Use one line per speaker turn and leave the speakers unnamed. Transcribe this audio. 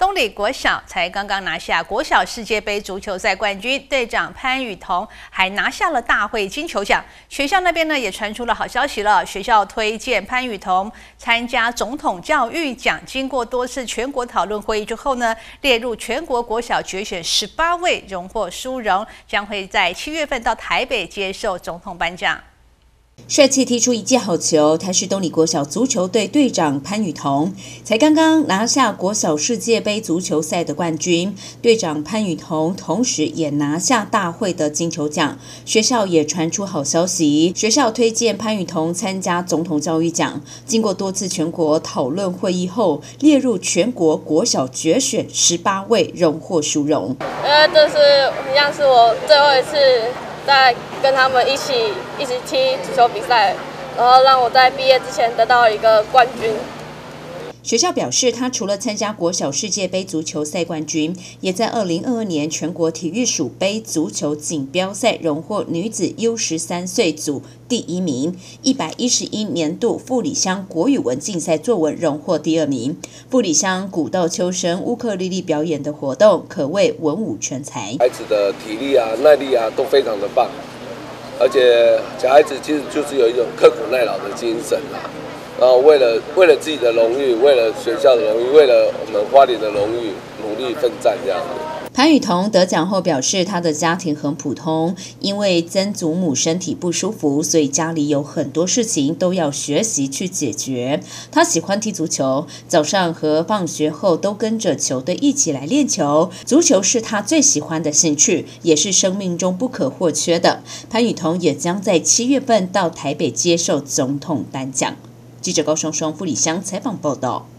东里国小才刚刚拿下国小世界杯足球赛冠军，队长潘雨桐还拿下了大会金球奖。学校那边呢也传出了好消息了，学校推荐潘雨桐参加总统教育奖。经过多次全国讨论会议之后呢，列入全国国小决选18位荣获殊荣，将会在7月份到台北接受总统颁奖。
帅气踢出一记好球，他是东里国小足球队队长潘雨桐，才刚刚拿下国小世界杯足球赛的冠军。队长潘雨桐同时也拿下大会的金球奖。学校也传出好消息，学校推荐潘雨桐参加总统教育奖。经过多次全国讨论会议后，列入全国国小决选18位荣获殊荣。
这是一样是我最后一次在跟他们一起踢足球比赛，然后让我在毕业之前得到一个冠军。
学校表示，他除了参加国小世界杯足球赛冠军，也在2022年全国体育署杯足球锦标赛荣获女子 U13岁组第1名，111年度富里乡国语文竞赛作文荣获第2名。富里乡古道秋生乌克丽丽表演的活动可谓文武全才，
孩子的体力啊、耐力啊都非常的棒，而且小孩子其实就是有一种刻苦耐劳的精神啊。然后为了自己的荣誉，为了学校的荣誉，为了我们花莲的荣誉，努力奋战这样子。
潘雨桐得奖后表示，他的家庭很普通，因为曾祖母身体不舒服，所以家里有很多事情都要学习去解决。他喜欢踢足球，早上和放学后都跟着球队一起来练球。足球是他最喜欢的兴趣，也是生命中不可或缺的。潘雨桐也将在7月份到台北接受总统颁奖。记者高双双富里乡采访报道。